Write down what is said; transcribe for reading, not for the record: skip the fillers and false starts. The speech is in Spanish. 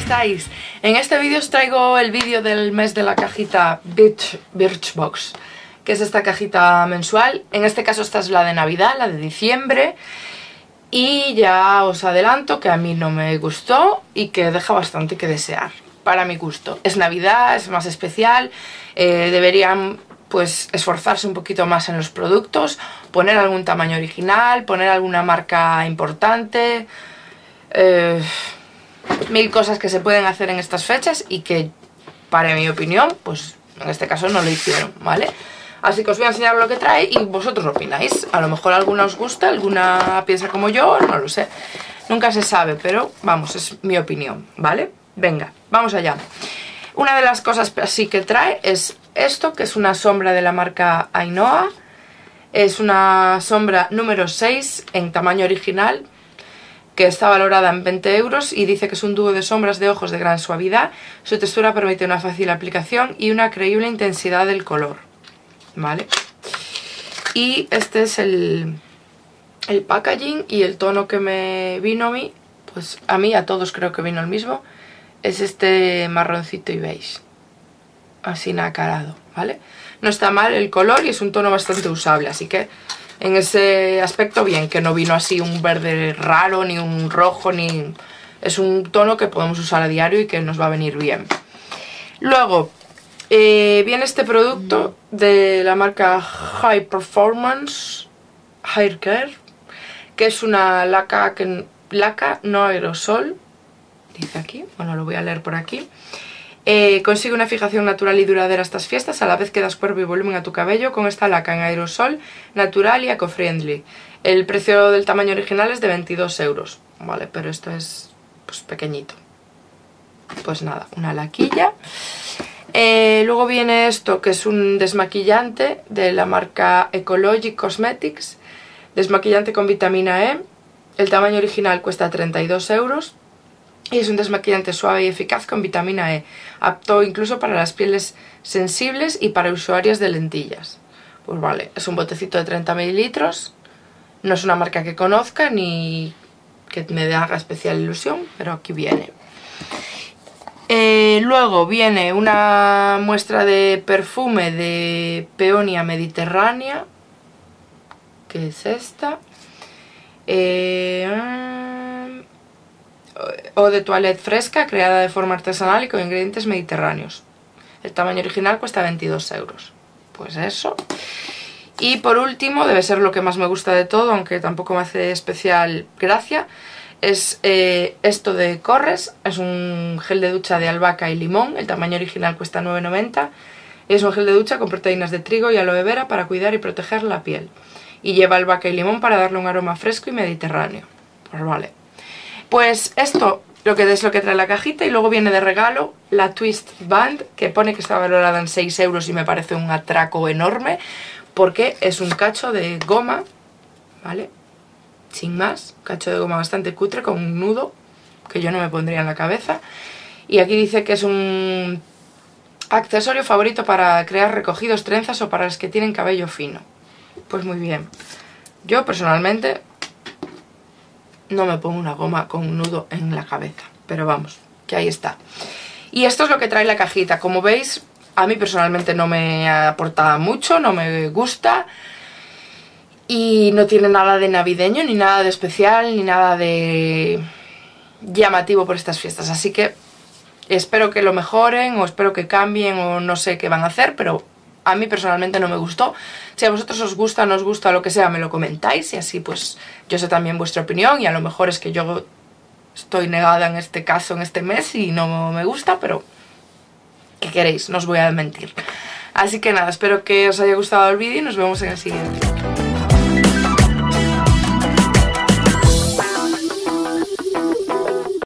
estáis? En este vídeo os traigo el vídeo del mes de la cajita Birchbox, que es esta cajita mensual. En este caso esta es la de Navidad, la de diciembre. Y ya os adelanto que a mí no me gustó y que deja bastante que desear, para mi gusto. Es Navidad, es más especial, deberían pues esforzarse un poquito más en los productos, poner algún tamaño original, poner alguna marca importante, mil cosas que se pueden hacer en estas fechas y que, para mi opinión, pues en este caso no lo hicieron, ¿vale? Así que os voy a enseñar lo que trae y vosotros opináis. A lo mejor alguna os gusta, alguna piensa como yo, no lo sé. Nunca se sabe, pero vamos, es mi opinión, ¿vale? Venga, vamos allá. Una de las cosas así que trae es esto, que es una sombra de la marca Ainhoa. Es una sombra número 6 en tamaño original, que está valorada en 20 euros y dice que es un dúo de sombras de ojos de gran suavidad. Su textura permite una fácil aplicación y una creíble intensidad del color, ¿vale? Y este es el packaging y el tono que me vino a mí, pues a mí, a todos creo que vino el mismo. Es este marroncito y beige, así nacarado, ¿vale? No está mal el color y es un tono bastante usable, así que en ese aspecto bien, que no vino así un verde raro, ni un rojo, ni... Es un tono que podemos usar a diario y que nos va a venir bien. Luego, viene este producto de la marca High Performance Hair Care, que es una laca no aerosol, dice aquí, bueno, lo voy a leer por aquí. Consigue una fijación natural y duradera estas fiestas, a la vez que das cuerpo y volumen a tu cabello con esta laca en aerosol natural y eco-friendly. El precio del tamaño original es de 22 euros, vale, pero esto es pues pequeñito. Pues nada, una laquilla. Luego viene esto, que es un desmaquillante de la marca Ecologic Cosmetics, desmaquillante con vitamina E. El tamaño original cuesta 32 euros. Y es un desmaquillante suave y eficaz con vitamina E, apto incluso para las pieles sensibles y para usuarias de lentillas. Pues vale, es un botecito de 30 mililitros, no es una marca que conozca ni que me haga especial ilusión, pero aquí viene. Luego viene una muestra de perfume de Peonia Mediterránea, que es esta. O de toilette fresca, creada de forma artesanal y con ingredientes mediterráneos. El tamaño original cuesta 22 euros. Pues eso. Y por último, debe ser lo que más me gusta de todo, aunque tampoco me hace especial gracia, es esto de Corres. Es un gel de ducha de albahaca y limón. El tamaño original cuesta 9,90. Es un gel de ducha con proteínas de trigo y aloe vera para cuidar y proteger la piel. Y lleva albahaca y limón para darle un aroma fresco y mediterráneo. Pues vale. Pues esto es lo que trae la cajita, y luego viene de regalo la Twist Band, que pone que está valorada en 6 euros y me parece un atraco enorme, porque es un cacho de goma, ¿vale? Sin más, un cacho de goma bastante cutre con un nudo que yo no me pondría en la cabeza. Y aquí dice que es un accesorio favorito para crear recogidos, trenzas o para los que tienen cabello fino. Pues muy bien. Yo personalmente no me pongo una goma con un nudo en la cabeza, pero vamos, que ahí está. Y esto es lo que trae la cajita. Como veis, a mí personalmente no me aporta mucho, no me gusta. Y no tiene nada de navideño, ni nada de especial, ni nada de llamativo por estas fiestas. Así que espero que lo mejoren, o espero que cambien, o no sé qué van a hacer, pero a mí personalmente no me gustó. Si a vosotros os gusta, no os gusta, lo que sea, me lo comentáis y así pues yo sé también vuestra opinión, y a lo mejor es que yo estoy negada en este caso, en este mes, y no me gusta, pero ¿qué queréis? No os voy a mentir. Así que nada, espero que os haya gustado el vídeo y nos vemos en el siguiente.